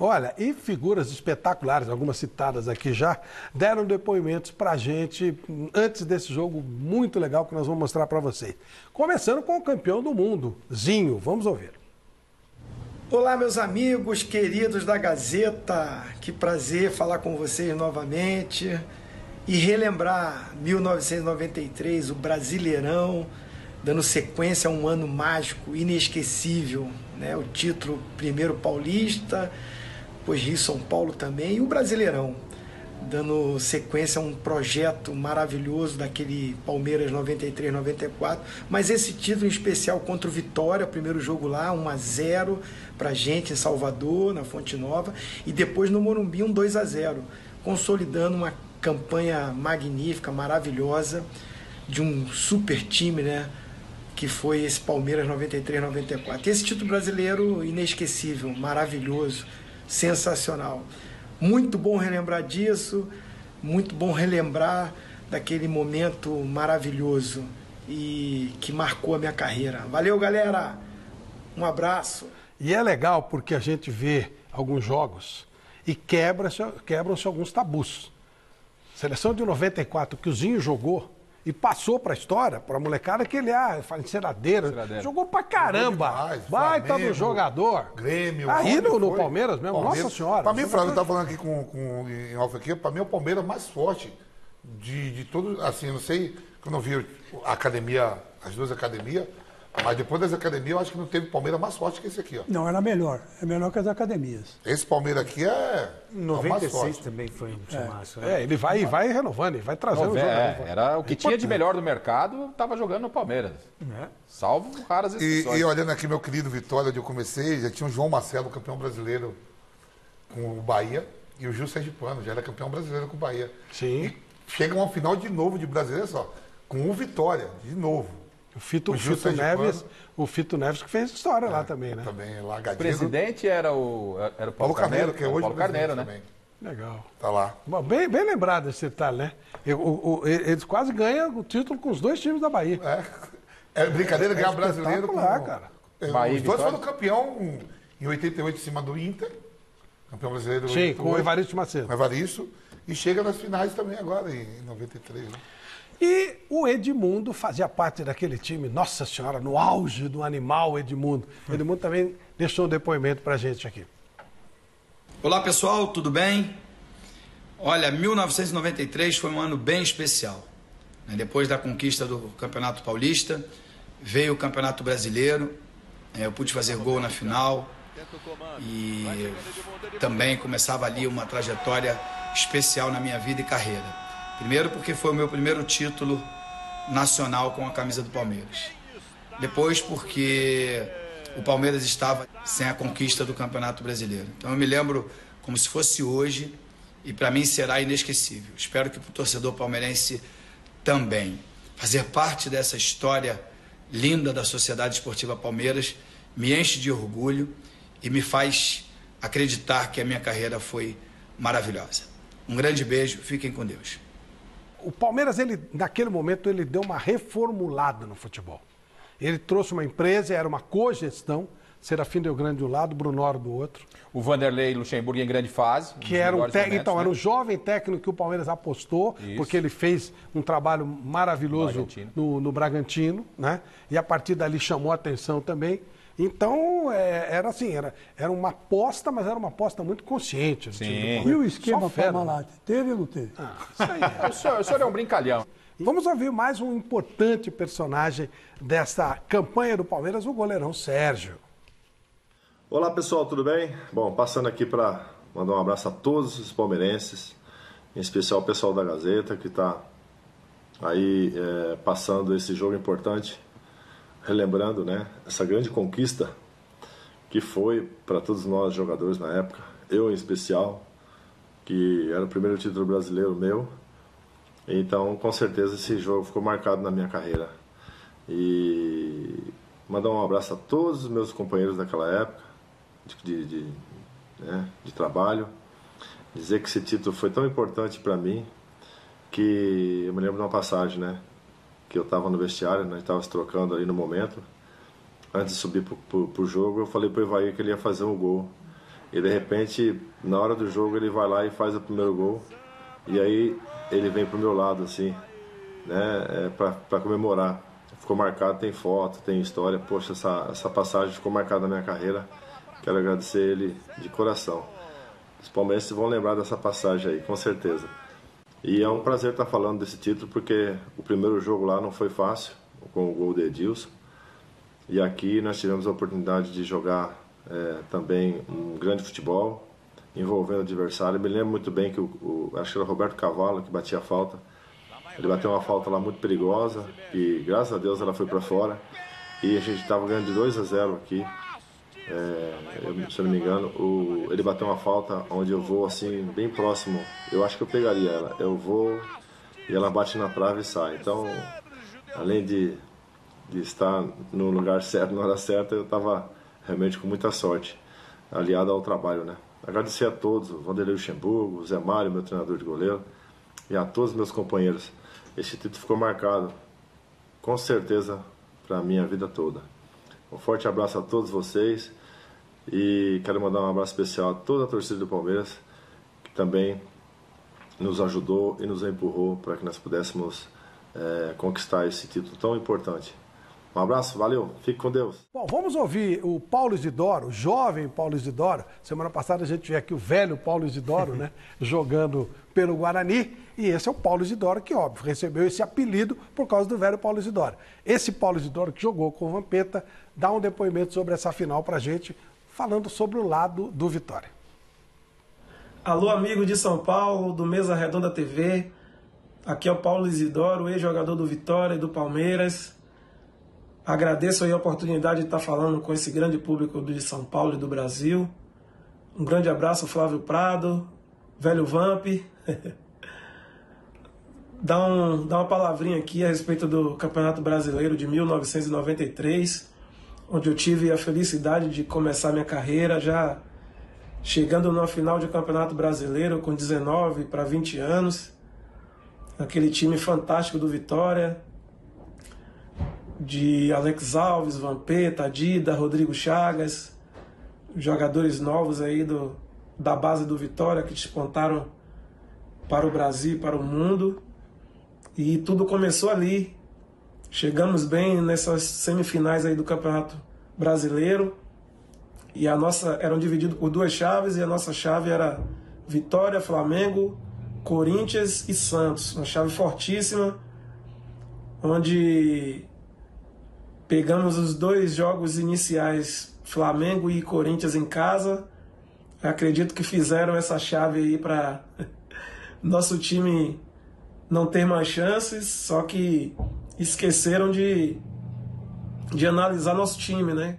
Olha, e figuras espetaculares, algumas citadas aqui já, deram depoimentos pra gente antes desse jogo muito legal que nós vamos mostrar para vocês. Começando com o campeão do mundo, Zinho. Vamos ouvir. Olá, meus amigos queridos da Gazeta. Que prazer falar com vocês novamente e relembrar 1993, o Brasileirão, dando sequência a um ano mágico, inesquecível, né? O título primeiro paulista, depois Rio São Paulo também, e o Brasileirão, dando sequência a um projeto maravilhoso daquele Palmeiras 93, 94, mas esse título em especial contra o Vitória, primeiro jogo lá, 1-0 pra gente em Salvador, na Fonte Nova, e depois no Morumbi 2-0, consolidando uma campanha magnífica, maravilhosa, de um super time, né, que foi esse Palmeiras 93, 94. Esse título brasileiro inesquecível, maravilhoso, sensacional. Muito bom relembrar disso, muito bom relembrar daquele momento maravilhoso e que marcou a minha carreira. Valeu, galera! Um abraço! E é legal porque a gente vê alguns jogos e quebram-se alguns tabus. Seleção de 94 que o Zinho jogou e passou para a história, para a molecada, que ele enceradeiro. Jogou pra caramba. Baita do jogador. Grêmio. Aí no Palmeiras mesmo, Palmeiras. Nossa Senhora. Para mim, Flávio, eu estava falando aqui em off aqui, para mim é o Palmeiras mais forte de todo, assim, eu não sei, quando eu vi a academia, as duas academias, mas depois das academias eu acho que não teve Palmeiras mais forte que esse aqui, ó. Não, era melhor. É melhor que as academias. Esse Palmeiras aqui é 96 também foi um timaço. Né? Ele vai renovando, ele vai trazendo. Era o que tinha de melhor do mercado, estava jogando no Palmeiras. Salvo raras exceções. E olhando aqui meu querido Vitória, onde eu comecei, já tinha o João Marcelo, campeão brasileiro com o Bahia, e o Gil Sergipano, já era campeão brasileiro com o Bahia. Sim. E chega uma final de novo de brasileiro, só, com o Vitória, de novo. O Fito Neves que fez história lá também, né? Também, lá, o presidente era o Paulo Carneiro, que é hoje Paulo Carneiro, né? Também. Legal. Tá lá. Bom, bem lembrado esse detalhe, né? Eles quase ganham o título com os dois times da Bahia. É brincadeira ganhar brasileiro com... cara. Bahia, os dois foram campeão em 88 em cima do Inter. Campeão brasileiro. Sim, 88, com o Evaristo Macedo. Com o Evaristo. E chega nas finais também agora, em 93, né? E o Edmundo fazia parte daquele time, nossa senhora, no auge do animal Edmundo. Edmundo também deixou um depoimento pra gente aqui. Olá pessoal, tudo bem? Olha, 1993 foi um ano bem especial. Depois da conquista do Campeonato Paulista, veio o Campeonato Brasileiro, eu pude fazer gol na final e também começava ali uma trajetória especial na minha vida e carreira. Primeiro porque foi o meu primeiro título nacional com a camisa do Palmeiras. Depois porque o Palmeiras estava sem a conquista do Campeonato Brasileiro. Então eu me lembro como se fosse hoje e para mim será inesquecível. Espero que para o torcedor palmeirense também. Fazer parte dessa história linda da Sociedade Esportiva Palmeiras me enche de orgulho e me faz acreditar que a minha carreira foi maravilhosa. Um grande beijo, fiquem com Deus. O Palmeiras, naquele momento, ele deu uma reformulada no futebol. Ele trouxe uma empresa, era uma cogestão, Serafim Del Grande de um lado, Brunoro do outro. O Vanderlei Luxemburgo em grande fase. Que era era um jovem técnico que o Palmeiras apostou, porque ele fez um trabalho maravilhoso no Bragantino, né? E a partir dali chamou a atenção também. Então, era assim, era uma aposta, mas era uma aposta muito consciente. Sim. E o esquema Parmalat, teve ou não teve? Isso aí. O senhor é um brincalhão. Vamos ouvir mais um importante personagem dessa campanha do Palmeiras, o goleirão Sérgio. Olá pessoal, tudo bem? Bom, passando aqui para mandar um abraço a todos os palmeirenses, em especial o pessoal da Gazeta que está aí passando esse jogo importante, relembrando, né, essa grande conquista que foi para todos nós jogadores na época, eu em especial, que era o primeiro título brasileiro meu. Então, com certeza, esse jogo ficou marcado na minha carreira. E mandar um abraço a todos os meus companheiros daquela época, de trabalho. Dizer que esse título foi tão importante para mim, que eu me lembro de uma passagem, né? Que eu estava no vestiário, nós estávamos trocando ali no momento. Antes de subir pro jogo, eu falei pro Evair que ele ia fazer um gol. E de repente, na hora do jogo, ele vai lá e faz o primeiro gol. E aí ele vem pro meu lado, assim, né, para comemorar. Ficou marcado, tem foto, tem história. Poxa, essa passagem ficou marcada na minha carreira. Quero agradecer ele de coração. Os palmeirenses vão lembrar dessa passagem aí, com certeza. E é um prazer estar falando desse título, porque o primeiro jogo lá não foi fácil, com o gol de Edilson. E aqui nós tivemos a oportunidade de jogar também um grande futebol, envolvendo o adversário. Eu me lembro muito bem que acho que era o Roberto Cavallo que batia a falta. Ele bateu uma falta lá muito perigosa e graças a Deus ela foi para fora. E a gente estava ganhando de 2-0 aqui. Se eu não me engano, ele bateu uma falta onde eu vou assim, bem próximo. Eu acho que eu pegaria ela. Eu vou e ela bate na trave e sai. Então, além de estar no lugar certo, na hora certa, eu estava realmente com muita sorte, aliado ao trabalho, né? Agradecer a todos, o Vanderlei Luxemburgo, o Zé Mário, meu treinador de goleiro, e a todos os meus companheiros. Esse título ficou marcado, com certeza, para a minha vida toda. Um forte abraço a todos vocês e quero mandar um abraço especial a toda a torcida do Palmeiras, que também nos ajudou e nos empurrou para que nós pudéssemos conquistar esse título tão importante. Um abraço, valeu, fique com Deus. Bom, vamos ouvir o Paulo Isidoro, o jovem Paulo Isidoro. Semana passada a gente viu aqui o velho Paulo Isidoro, né, jogando pelo Guarani. E esse é o Paulo Isidoro que, óbvio, recebeu esse apelido por causa do velho Paulo Isidoro. Esse Paulo Isidoro que jogou com o Vampeta dá um depoimento sobre essa final pra gente, falando sobre o lado do Vitória. Alô, amigo de São Paulo, do Mesa Redonda TV. Aqui é o Paulo Isidoro, ex-jogador do Vitória e do Palmeiras. Agradeço aí a oportunidade de estar falando com esse grande público de São Paulo e do Brasil. Um grande abraço, Flávio Prado, velho Vamp. Dá uma palavrinha aqui a respeito do Campeonato Brasileiro de 1993, onde eu tive a felicidade de começar minha carreira já chegando na final de Campeonato Brasileiro com 19 para 20 anos. Aquele time fantástico do Vitória, de Alex Vampeta, Dida, Rodrigo Chagas, jogadores novos aí da base do Vitória que despontaram para o Brasil e para o mundo. E tudo começou ali. Chegamos bem nessas semifinais aí do Campeonato Brasileiro. E eram divididos por duas chaves, e a nossa chave era Vitória, Flamengo, Corinthians e Santos. Uma chave fortíssima, onde pegamos os dois jogos iniciais, Flamengo e Corinthians em casa. Eu acredito que fizeram essa chave aí para nosso time não ter mais chances, só que esqueceram de analisar nosso time, né?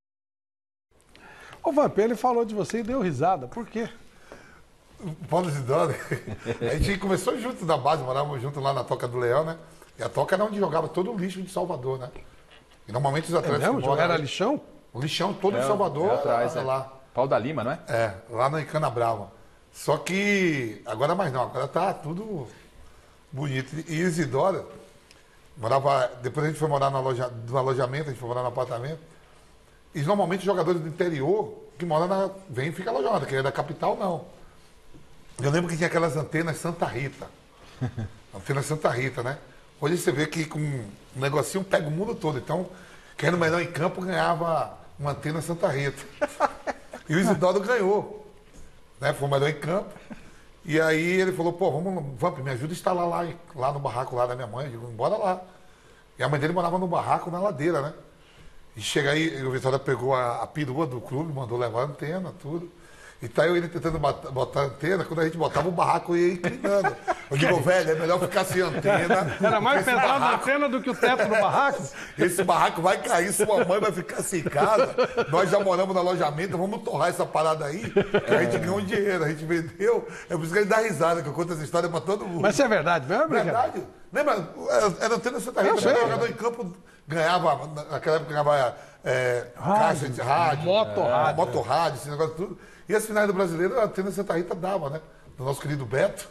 O Vampeta, ele falou de você e deu risada. Por quê? O Paulo Isidoro, a gente começou junto na base, morávamos junto lá na Toca do Leão, né? E a Toca era onde jogava todo o lixo de Salvador, né? E normalmente os atletas... É mesmo? Era lixão? O lixão todo de Salvador atrás, era lá. Pau da Lima, não é? Lá na Cana Brava. Só que agora mais não, agora tá tudo bonito. E Isidoro morava... Depois a gente foi morar no alojamento, a gente foi morar no apartamento. E normalmente os jogadores do interior que moram vem e fica alojado, que é da capital, não. Eu lembro que tinha aquelas antenas Santa Rita. Antenas Santa Rita, né? Hoje você vê que com um negocinho pega o mundo todo. Então, quem era o melhor em campo ganhava uma antena Santa Rita. E o Isidoro ganhou. Né? Foi o melhor em campo. E aí ele falou, pô, vamos, me ajuda a instalar lá no barraco lá da minha mãe. Eu digo, bora lá. E a mãe dele morava no barraco, na ladeira, né? E chega aí, o Vitória pegou a perua do clube, mandou levar a antena, tudo. E tá eu ele tentando botar a antena, quando a gente botava o barraco ia inclinando. Eu digo, velho, é melhor ficar sem antena. Era mais pesado a antena do que o teto do barraco? Esse barraco vai cair, sua mãe vai ficar sem casa. Nós já moramos no alojamento, vamos torrar essa parada aí. Que a gente ganhou um dinheiro, a gente vendeu. É por isso que ele dá risada, que eu conto essa história pra todo mundo. Mas isso é verdade mesmo? Verdade. Lembra? Era antena Santa Rita, o jogador em campo ganhava, naquela época ganhava caixa de rádio, motorrádio, esse negócio tudo. E as finais do Brasileiro, a antena Santa Rita dava, né? Do nosso querido Beto.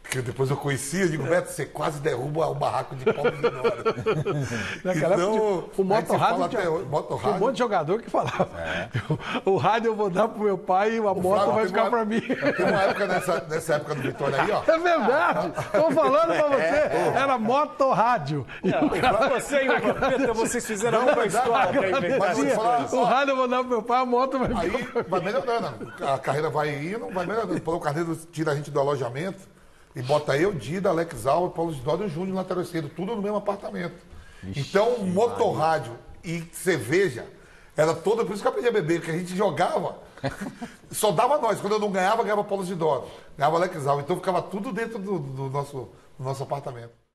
que depois eu conhecia, eu digo, Beto, você quase derruba o barraco de Paulo de Nora. Naquela época, o motorrádio tinha um monte de jogador que falava. O rádio eu vou dar pro meu pai e a moto vai ficar pra mim. Tem uma época nessa época do Vitória aí, ó. É verdade. Tô falando pra você. Era motorrádio. Pra você e o Vampeta, vocês fizeram uma história. O rádio eu vou dar pro meu pai, a moto vai ficar. Aí vai melhorando. A carreira vai indo, vai melhorando. O Paulo Carneiro tira a gente do alojamento e bota eu, Dida, Alex Alves, Paulo Isidoro e o Júnior lateral esquerdo, tudo no mesmo apartamento. Então, motorrádio e cerveja era toda, por isso que eu aprendi a beber, porque a gente jogava, só dava nós. Quando eu não ganhava Paulo Isidoro, ganhava Alex Alves. Então ficava tudo dentro do nosso apartamento.